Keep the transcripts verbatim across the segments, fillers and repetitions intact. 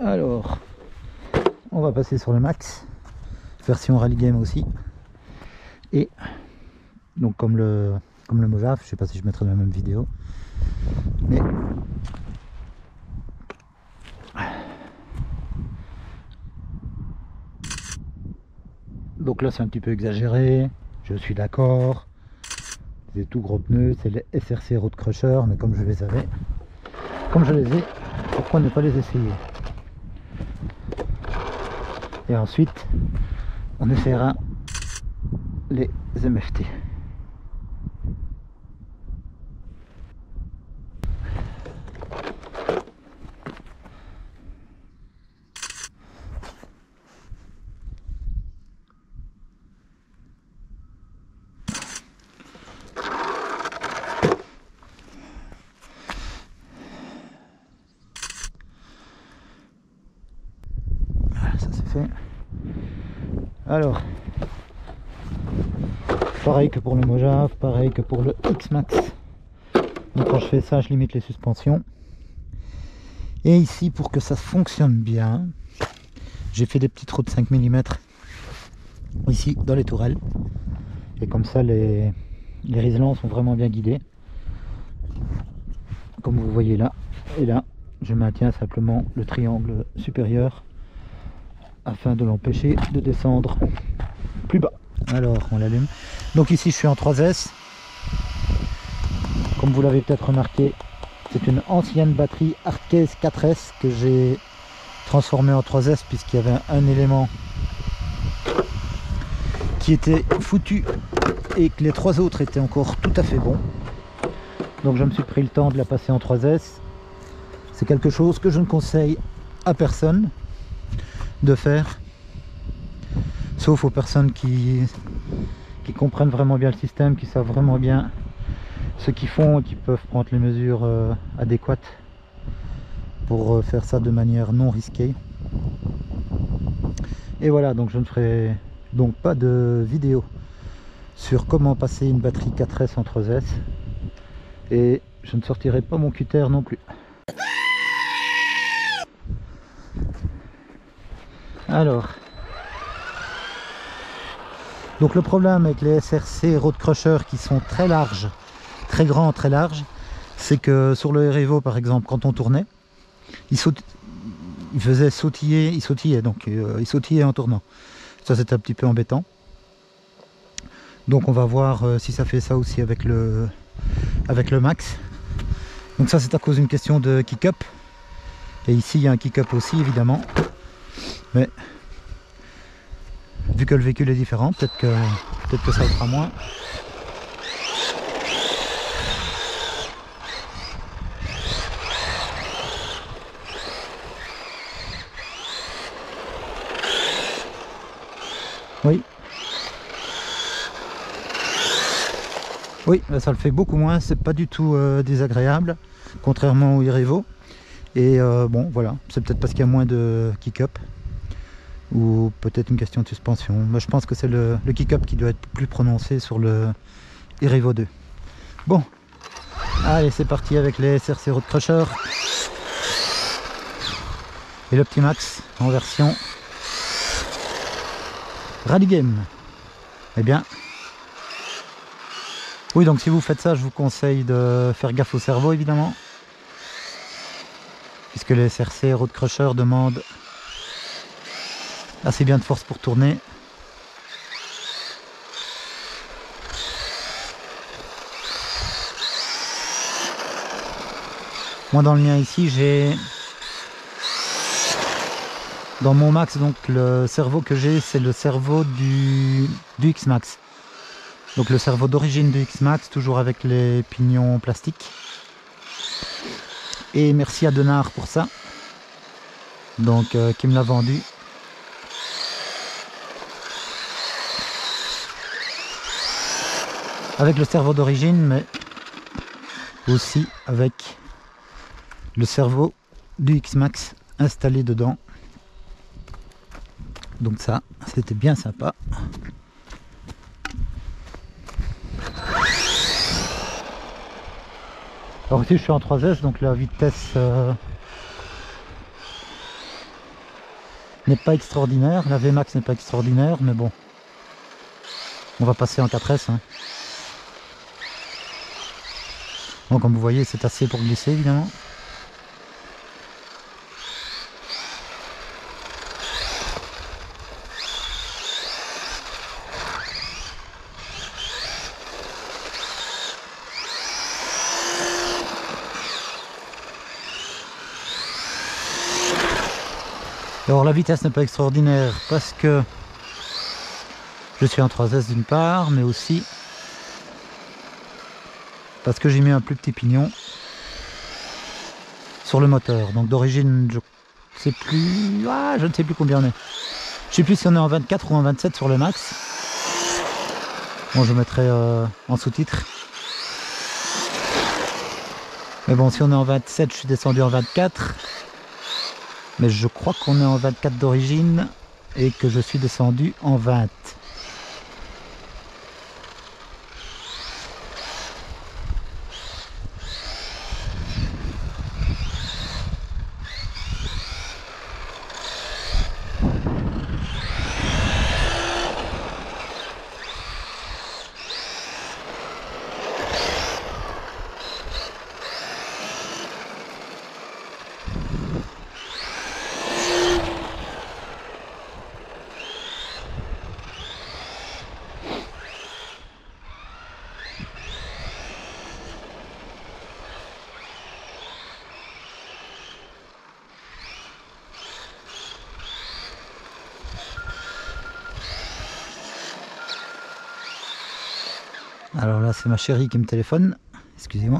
Alors, on va passer sur le max, version rally game aussi. Et donc comme le comme le Mojave, je sais pas si je mettrai la même vidéo, mais donc là c'est un petit peu exagéré, je suis d'accord. Des tout gros pneus, c'est les S R C Road Crusher, mais comme je les avais, comme je les ai, pourquoi ne pas les essayer? Et ensuite, on essaiera les M F T. Alors, pareil que pour le Mojave, pareil que pour le X-Max. Donc quand je fais ça, je limite les suspensions. Et ici, pour que ça fonctionne bien, j'ai fait des petits trous de cinq millimètres ici dans les tourelles. Et comme ça, les, les riselants sont vraiment bien guidés. Comme vous voyez là et là, je maintiens simplement le triangle supérieur afin de l'empêcher de descendre plus bas. Alors on l'allume. Donc ici je suis en trois S. Comme vous l'avez peut-être remarqué, c'est une ancienne batterie Arcase quatre S que j'ai transformée en trois S puisqu'il y avait un, un élément qui était foutu et que les trois autres étaient encore tout à fait bons. Donc je me suis pris le temps de la passer en trois S. C'est quelque chose que je ne conseille à personne de faire, sauf aux personnes qui, qui comprennent vraiment bien le système, qui savent vraiment bien ce qu'ils font et qui peuvent prendre les mesures euh, adéquates pour euh, faire ça de manière non risquée. Et voilà, donc je ne ferai donc pas de vidéo sur comment passer une batterie quatre S en trois S, et je ne sortirai pas mon cutter non plus. Alors, donc le problème avec les S R C Road Crusher qui sont très larges, très grands, très larges, c'est que sur le Erevo par exemple, quand on tournait, il, saute, il faisait sautiller, il sautillait, donc euh, il sautillait en tournant. Ça c'est un petit peu embêtant. Donc on va voir euh, si ça fait ça aussi avec le, avec le Max. Donc ça c'est à cause d'une question de kick-up. Et ici il y a un kick-up aussi évidemment. Mais vu que le véhicule est différent, peut-être que, peut-être que ça le fera moins. Oui. Oui, ça le fait beaucoup moins, c'est pas du tout euh, désagréable, contrairement au Erevo. Et euh, bon, voilà, c'est peut-être parce qu'il y a moins de kick-up, ou peut-être une question de suspension. Moi je pense que c'est le, le kick-up qui doit être plus prononcé sur le Erevo deux. Bon, allez c'est parti avec les S R C Road Crusher et l'Optimax en version Rally Game. Eh bien, oui, donc si vous faites ça, je vous conseille de faire gaffe au cerveau évidemment, puisque les S R C Road Crusher demandent assez bien de force pour tourner. Moi dans le mien ici, j'ai dans mon Max, donc le cerveau que j'ai, c'est le cerveau du, du X-Max. Donc le cerveau d'origine du X-Max, toujours avec les pignons plastiques. Et merci à Denard pour ça, donc euh, qui me l'a vendu. Avec le cerveau d'origine, mais aussi avec le cerveau du X-Max installé dedans. Donc ça, c'était bien sympa. Alors ici je suis en trois S, donc la vitesse euh, n'est pas extraordinaire, la V MAX n'est pas extraordinaire, mais bon, on va passer en quatre S. Hein. Bon, comme vous voyez, c'est assez pour glisser évidemment. Alors la vitesse n'est pas extraordinaire parce que je suis en trois S d'une part, mais aussi parce que j'ai mis un plus petit pignon sur le moteur. Donc d'origine, je sais plus, ah, je ne sais plus combien on est. Je sais plus si on est en vingt-quatre ou en vingt-sept sur le max. Bon, je mettrai euh, en sous-titre. Mais bon, si on est en vingt-sept, je suis descendu en vingt-quatre. Mais je crois qu'on est en vingt-quatre d'origine et que je suis descendu en vingt. Alors là, c'est ma chérie qui me téléphone. Excusez-moi.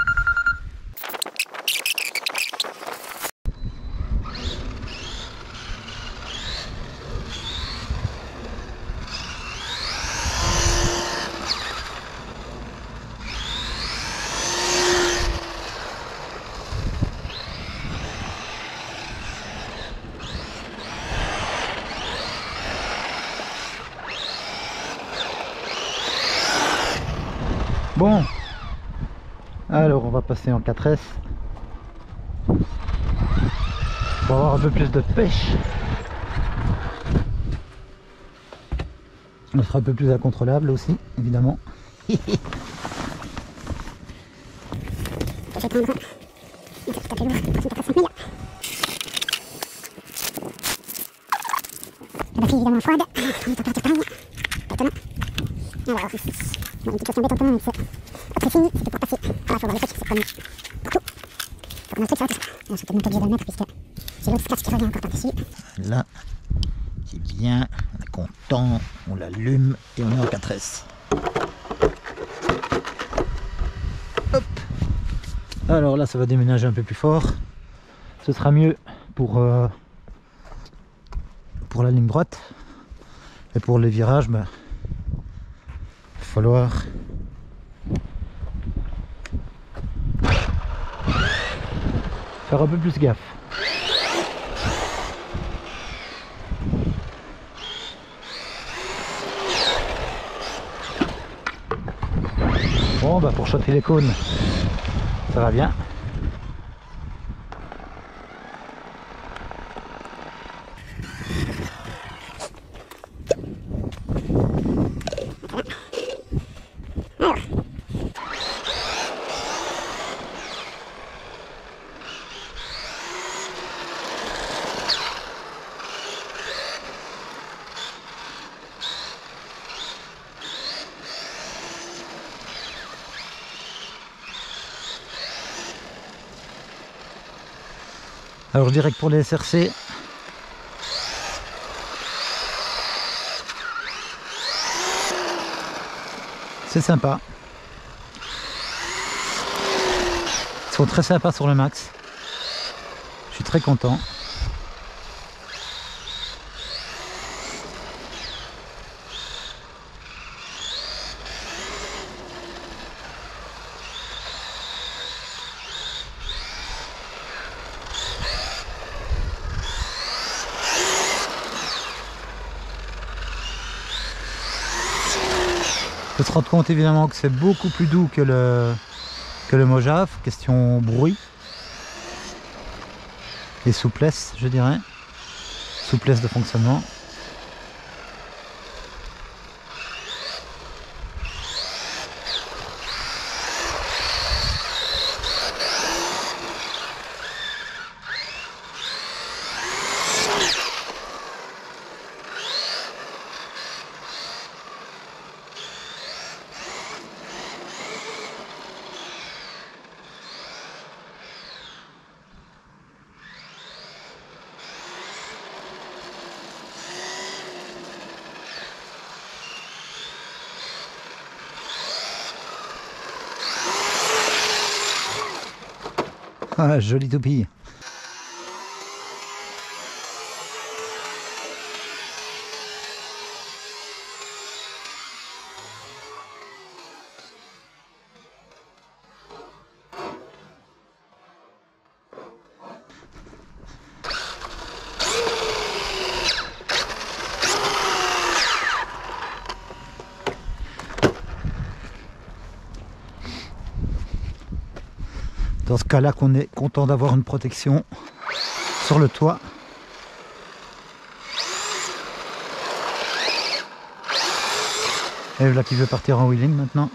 Bon, alors on va passer en quatre S pour avoir un peu plus de pêche. On sera un peu plus incontrôlable aussi, évidemment. Je vais prendre une petite tapée lourde, une petite cinq mille. La batterie évidemment froide, on est en température pareille, pas étonnant. Alors, bon, une petite question bête en commun, mais c'est très fini, c'était pour passer à la fois dans les pêches, c'est comme pour tout. Donc on a le truc, ça va tout ça. Alors, je suis peut-être même pas obligé de le mettre puisque j'ai l'autre casque qui revient encore par-dessus. Là, c'est bien, on est content, on l'allume et on est en quatre S. Hop. Alors là, ça va déménager un peu plus fort. Ce sera mieux pour, euh, pour la ligne droite. Et pour les virages, ben, il va falloir faire un peu plus gaffe. Bon, bah pour shotter les cônes, ça va bien. Alors je dirais que pour les S R C, c'est sympa. Ils sont très sympas sur le max. Je suis très content. Il faut se rendre compte évidemment que c'est beaucoup plus doux que le, que le Mojave, question bruit et souplesse je dirais. souplesse de fonctionnement. Ah, jolie toupie. Dans ce cas-là, qu'on est content d'avoir une protection sur le toit. Et voilà qui veut partir en wheeling maintenant.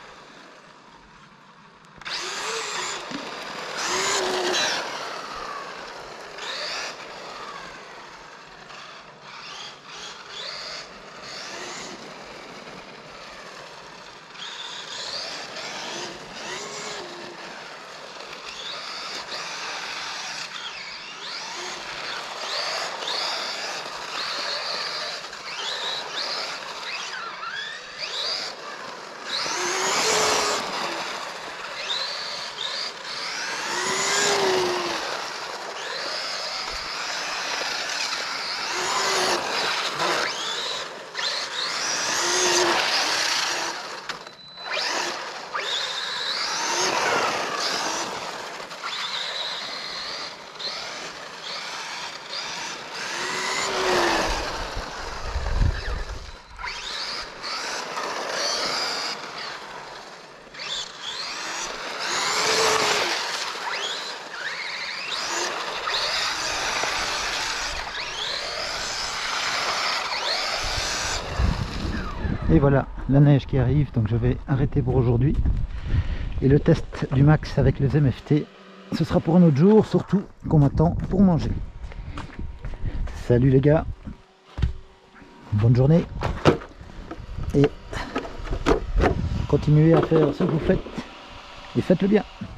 Et voilà, la neige qui arrive, donc je vais arrêter pour aujourd'hui. Et le test du max avec les M F T, ce sera pour un autre jour, surtout qu'on m'attend pour manger. Salut les gars, bonne journée, et continuez à faire ce que vous faites, et faites-le bien.